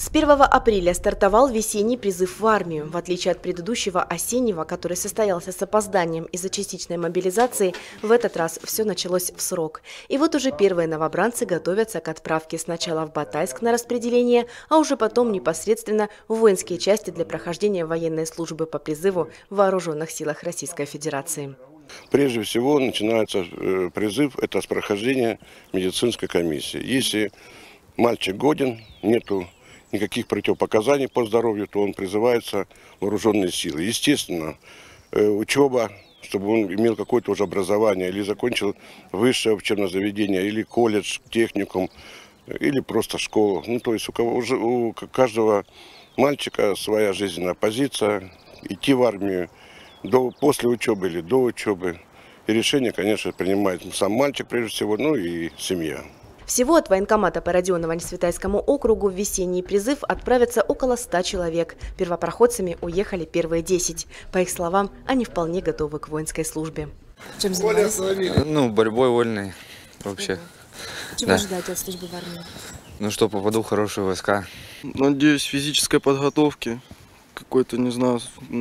С 1 апреля стартовал весенний призыв в армию. В отличие от предыдущего осеннего, который состоялся с опозданием из-за частичной мобилизации, в этот раз все началось в срок. И вот уже первые новобранцы готовятся к отправке сначала в Батайск на распределение, а уже потом непосредственно в воинские части для прохождения военной службы по призыву в Вооруженных силах Российской Федерации. Прежде всего начинается призыв, это с прохождения медицинской комиссии. Если мальчик годен, нету никаких противопоказаний по здоровью, то он призывается в вооруженные силы. Естественно, учеба, чтобы он имел какое-то уже образование, или закончил высшее учебное заведение, или колледж, техникум, или просто школу. Ну, то есть у каждого мальчика своя жизненная позиция, идти в армию после учебы или до учебы. И решение, конечно, принимает сам мальчик прежде всего, ну и семья. Всего от военкомата по Родионово-Несветайскому округу в весенний призыв отправятся около 100 человек. Первопроходцами уехали первые 10. По их словам, они вполне готовы к воинской службе. Чем занимались? Борьбой вольной вообще. Чего ожидаете от службы в армии? Что попаду в хорошие войска. Надеюсь, физической подготовки, какой-то, не знаю,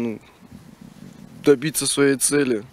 добиться своей цели.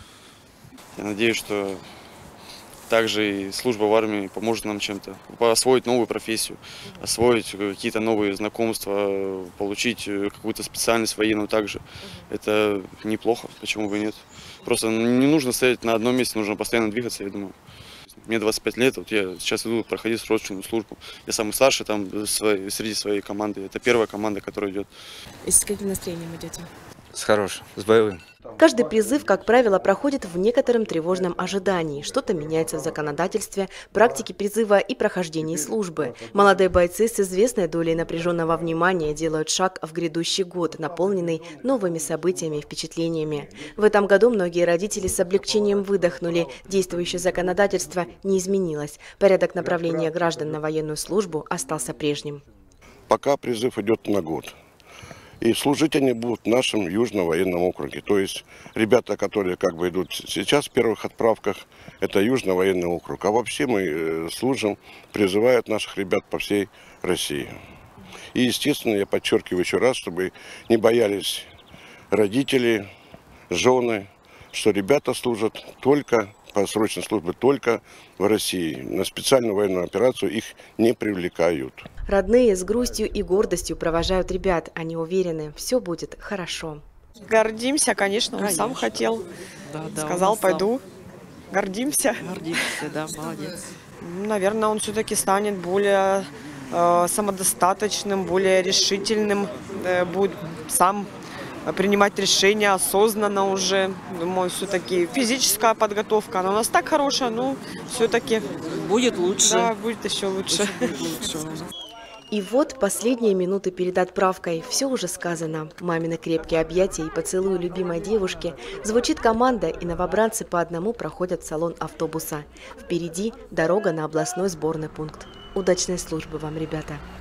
Я надеюсь, что также и служба в армии поможет нам чем-то. Освоить новую профессию, освоить какие-то новые знакомства, получить какую-то специальность военную также. Это неплохо, почему бы и нет. Просто не нужно стоять на одном месте, нужно постоянно двигаться, я думаю. Мне 25 лет, вот я сейчас иду проходить срочную службу. Я самый старший там среди своей команды. Это первая команда, которая идет. И с каким настроением идете? С хорошим, с боевым. Каждый призыв, как правило, проходит в некотором тревожном ожидании. Что-то меняется в законодательстве, практике призыва и прохождении службы. Молодые бойцы с известной долей напряженного внимания делают шаг в грядущий год, наполненный новыми событиями и впечатлениями. В этом году многие родители с облегчением выдохнули. Действующее законодательство не изменилось. Порядок направления граждан на военную службу остался прежним. Пока призыв идет на год. И служить они будут в нашем Южном военном округе. То есть ребята, которые идут сейчас в первых отправках, это Южный военный округ. А вообще мы служим, призывают наших ребят по всей России. И, естественно, я подчеркиваю еще раз, чтобы не боялись родители, жены, что ребята служат только по срочной службе, только в России. На специальную военную операцию их не привлекают. Родные с грустью и гордостью провожают ребят. Они уверены, все будет хорошо. Гордимся, конечно, он сам хотел. Сказал, пойду. Гордимся. Гордимся, да, молодец. Наверное, он все-таки станет более самодостаточным, более решительным, будет сам принимать решения осознанно уже. Думаю, все-таки физическая подготовка, она у нас так хорошая, но все-таки будет лучше. Да, будет еще лучше. И вот последние минуты перед отправкой. Все уже сказано. Мамины крепкие объятия и поцелуи любимой девушки. Звучит команда, и новобранцы по одному проходят в салон автобуса. Впереди дорога на областной сборный пункт. Удачной службы вам, ребята!